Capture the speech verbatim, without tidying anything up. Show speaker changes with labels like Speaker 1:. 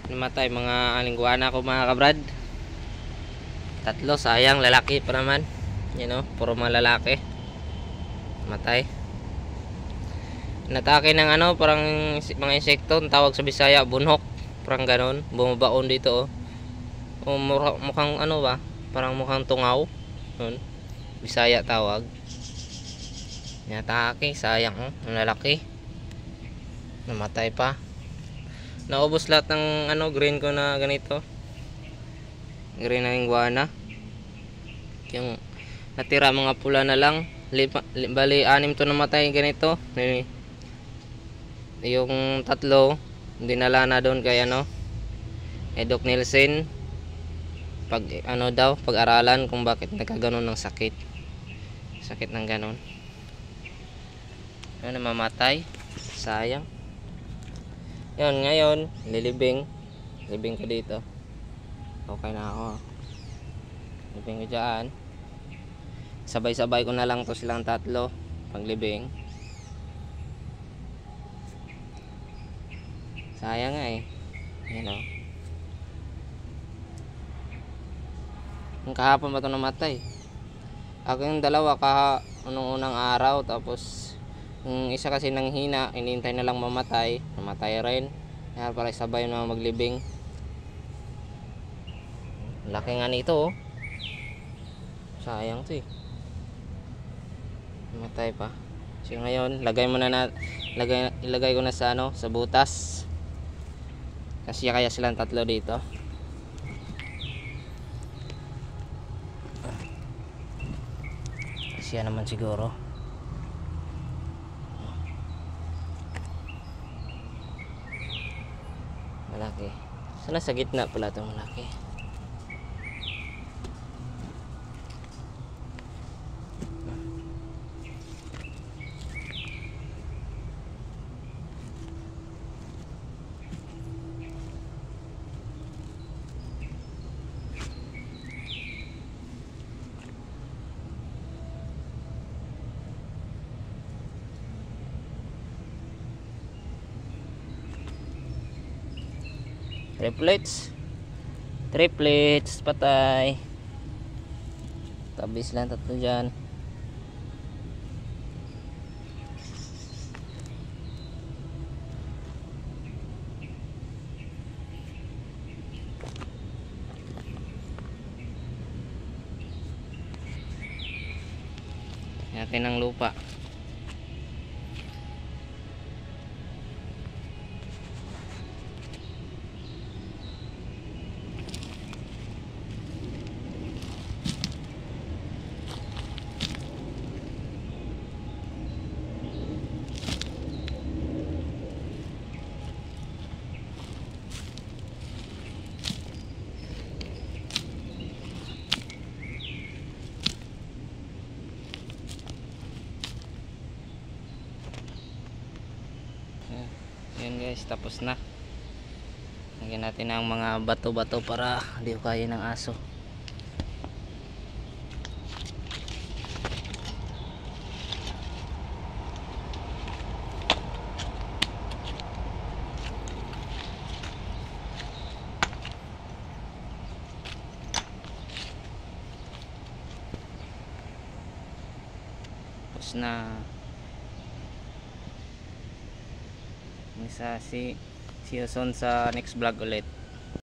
Speaker 1: namatay mga lingguana ko mga kabrad. Tatlo, sayang, lalaki pa naman. You know, puro mga lalaki. Matay. Natake ng ano, parang mga insekto, tawag sa Bisaya, bunhok. Parang ganon, bumabaon dito oh. O, mukhang ano ba? Parang mukhang tungaw. Yun. Bisaya tawag. Natake, sayang oh, ang lalaki. Namatay pa. Naubos lahat ng ano green ko na ganito. Green na iguana. Yung natira mga pula na lang. Lima, bali anim to namatay ganito. Yung tatlo dinala na doon kay ano Doc Nielsen. Pag ano daw pag-aralan kung bakit nagkaganon ng sakit. Sakit ng ganon. Ano namamatay. Sayang. Yun, ngayon, lilibing. Libing ko dito. Okay na ako. Libing ko dyan. Sabay-sabay ko na lang to silang tatlo. Paglibing. Sayang nga eh. Yan o. Yung kahapon ba ito namatay? Ako yung dalawa kaha nung unang araw. Tapos yung isa kasi nang hina, inintay na lang mamatay, namatay rin. Kaya para sabay na maglibing. Laki nga nito oh. Sayang to eh. Namatay pa. So ngayon, lagay mo na na lagay, ilagay ko na sa ano, sa butas. Kasi kaya silang tatlo dito. Kasi naman siguro. Malaki. Sana sa gitna pala itong malaki. Triplets. Triplets. Patay. Tabis lang tatlo dyan. Natin ang lupa. Yan guys, tapos na. Lagyan natin ang mga bato-bato para hindi ko kaya ng aso. Tapos na. Isa si see you soon sa next vlog ulit.